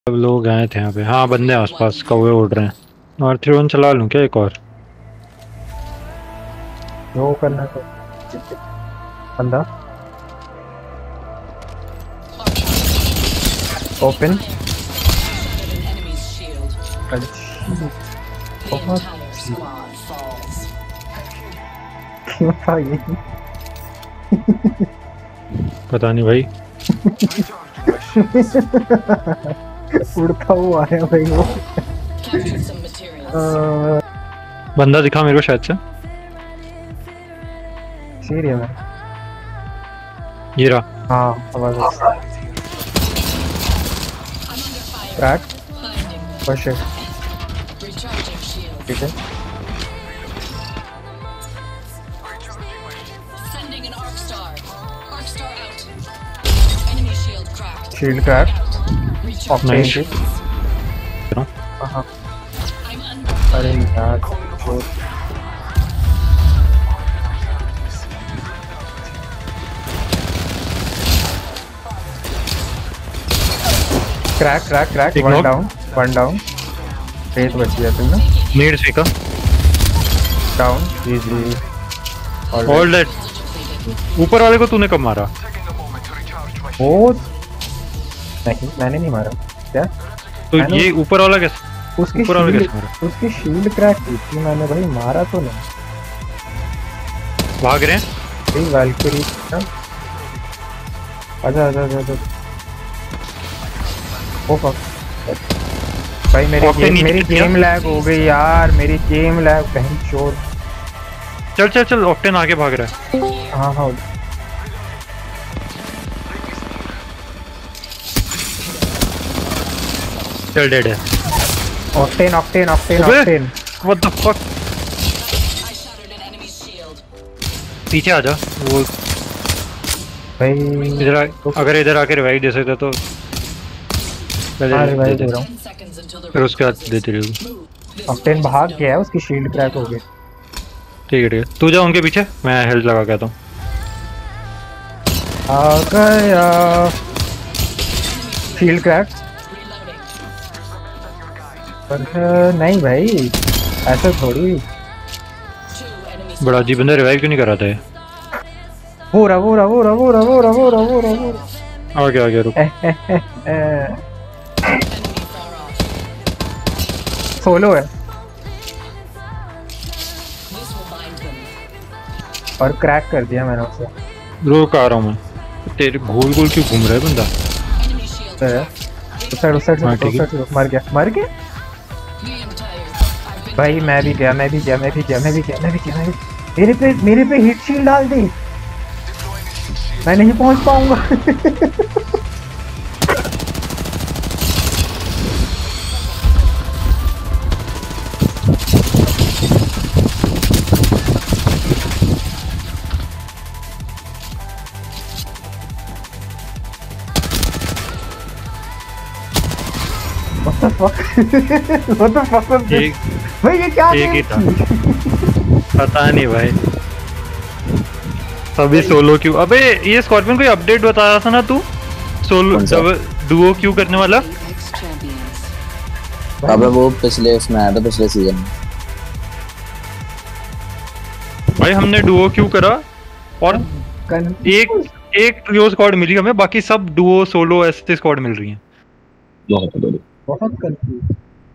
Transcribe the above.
सब लोग आए थे यहाँ पे। हाँ बंदे आसपास कौवे उड़ रहे हैं। और 3-1 चला लूँ क्या एक और? जो करना तो बंदा ओपन बहुत क्यों था ये पता नहीं भाई। उड़ता हुआ आया भाई वो। बंदा दिखा मेरे को शायद से। सीरियस में ये रहा। हाँ आवाज क्रैक पुश ठीक है। Shield crack nice. अरे यार crack crack crack one down face बच गया तुमने। Need speaker down easy all that. ऊपर वाले को तूने कब मारा? वो नहीं मैंने नहीं मारा क्या तो ये ऊपर वाला कैसे? उसकी ऊपर वाला कैसे मारा? उसकी शील्ड क्रैक की थी मैंने भाई मारा तो नहीं। भाग रहे हैं वैल्किरी आजा आजा आजा। ओ भाई मेरी गेम लैग हो गई यार। मेरी गेम लैग कहीं चोर। चल चल चल ऑक्टेन आगे भाग रहा है। हाँ हाँ चल डेड है। Octane Octane Octane Octane what the fuck. पीछे आ जा वो भाई। इधर अगर इधर आके रिवाइव दे सकता तो रिवाइव दे रहा हूँ। फिर उसके बाद देते रहो। ऑक्टेन भाग गया है उसकी शील्ड क्रैक हो गई। ठीक है ठीक है तू जा उनके पीछे मैं हेल्थ लगा के आता हूँ। आ गया शील्ड क्रैक पर नहीं भाई ऐसा थोड़ी। बड़ा अजीब बंदा रिवाइव क्यों नहीं कर रहा था ये? वो रहा आगे रुक। सोलो है और क्रैक कर दिया मैंने उसे। रुक आ रहा हूँ मैं। तेरे गोल गोल क्यों घूम रहा है बंदा? उस साइड मर गया भाई। मैं भी गया मेरे पे हिट शील्ड डाल दी। मैं नहीं पहुंच पाऊंगा। What the fuck was this? भाई ये क्या था? पता नहीं भाई। सभी सोलो क्यों? अबे ये स्कॉर्पियन कोई अपडेट बता रहा था ना तू? सोलो डुओ क्यों करने वाला? अबे वो पिछले इसमें आया था पिछले सीजन में। भाई हमने डुओ क्यों करा और एक ट्रियो स्क्वाड मिली हमें, बाकी सब डुओ सोलो ऐसे स्क्वाड मिल रही हैं। बहुत कंफ्यूज।